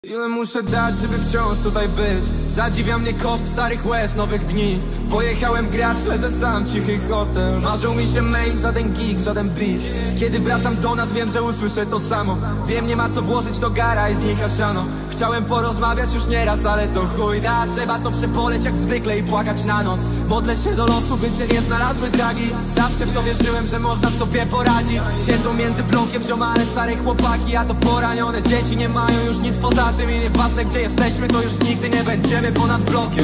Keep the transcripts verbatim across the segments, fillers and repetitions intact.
Ile muszę dać, żeby wciąż tutaj być? Zadziwia mnie koszt starych łez, nowych dni. Pojechałem grać, leżę sam, cichy hotel. Marzył mi się mail, żaden gig, żaden beat. Kiedy wracam do nas, wiem, że usłyszę to samo. Wiem, nie ma co włożyć do gara i znika siano. Chciałem porozmawiać już nieraz, ale to chuj da. Trzeba to przepoleć jak zwykle i płakać na noc. Modlę się do losu, by cię nie znalazły dragi. Zawsze w to wierzyłem, że można sobie poradzić. Siedzą między blokiem ziomale, stare chłopaki, a to poranione dzieci nie mają już nic poza tym. I nieważne gdzie jesteśmy, to już nigdy nie będziemy ponad blokiem.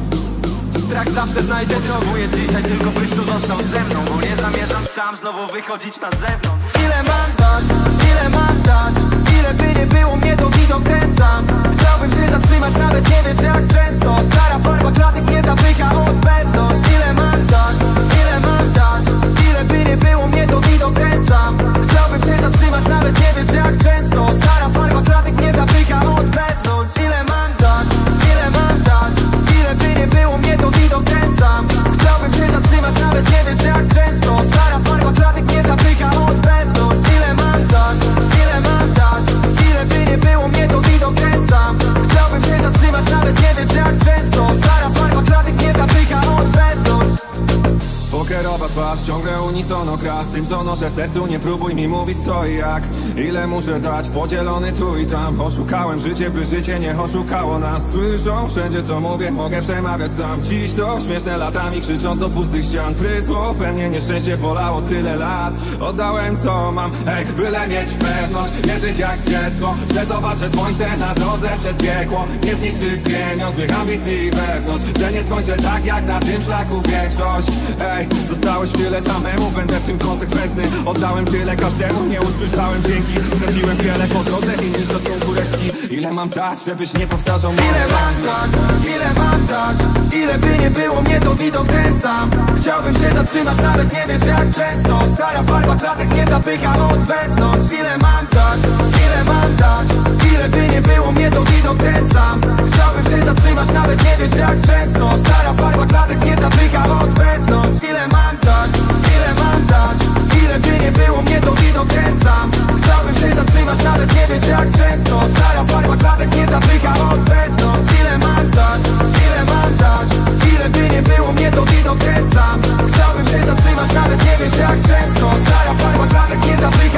Strach zawsze znajdzie drogę. Próbuję dzisiaj tylko byś tu został ze mną, bo nie zamierzam sam znowu wychodzić na zewnątrz. Ile mam dać, ile mam dać? Ile by nie było mnie, to widok ten sam. Chciałbym się zatrzymać, nawet nie wiesz jak często. Stara farba klatek nie zamyka od wewnątrz. Ile mam dać, ile mam dać? Ile by nie było mnie, to widok ten sam. Chciałbym się zatrzymać, nawet nie wiesz jak często. Stara farba klatek nie zamyka od wewnątrz. Ile mam dać, ile mam dać? Ile by nie było mnie, to widok ten sam. Chciałbym się zatrzymać, nawet nie wiesz jak często. Stara farba klatek nie zamyka od wewnątrz. Ile mam dać, ile mam dać? Ile by nie było mnie, to widok ten sam. Chciałbym się zatrzymać, nawet nie wiesz jak często. Stara farba klatek nie zamyka od wewnątrz. Pokerowa twarz, ciągle unisono gra. Z tym co noszę w sercu, nie próbuj mi mówić co i jak. Ile muszę dać, podzielony tu i tam. Oszukałem życie, by życie nie oszukało nas. Słyszą wszędzie co mówię, mogę przemawiać sam. Dziś to śmieszne latami, krzycząc do pustych ścian. Prysło we mnie nieszczęście, bolało tyle lat. Oddałem co mam, ej, byle mieć pewność. Nie żyć jak dziecko, że zobaczę słońce na drodze przez piekło. Nie zniszczy pieniądz mych ambicji wewnątrz. Że nie skończę tak jak na tym szlaku większość. Ej, zostałeś tyle samemu, będę w tym konsekwentny. Oddałem tyle każdemu, nie usłyszałem dzięki. Straciłem wiele po drodze i nie szacunku resztki. Ile mam dać, żebyś nie powtarzał moje Ile mam dać, ile mam dać? Ile by nie było mnie, to widok ten sam. Chciałbym się zatrzymać, nawet nie wiesz jak często. Stara farba klatek nie zapycha od wewnątrz. Ile mam dać, ile mam dać? Ile by nie było mnie, to widok ten sam. Chciałbym się zatrzymać, nawet nie wiesz jak często. Stara farba klatek nie zapycha od wewnątrz. Ile mam dać, ile mam dać? Ile by nie było mnie, to widok ten sam. Chciałbym się zatrzymać, nawet nie wiesz jak często. Stara farba klatek nie zapycha od wewnątrz. Ile mam dać, ile mam dać? Ile by nie było mnie, to widok ten sam. Chciałbym się zatrzymać, nawet nie wiesz jak często. Stara farba klatek nie zapycha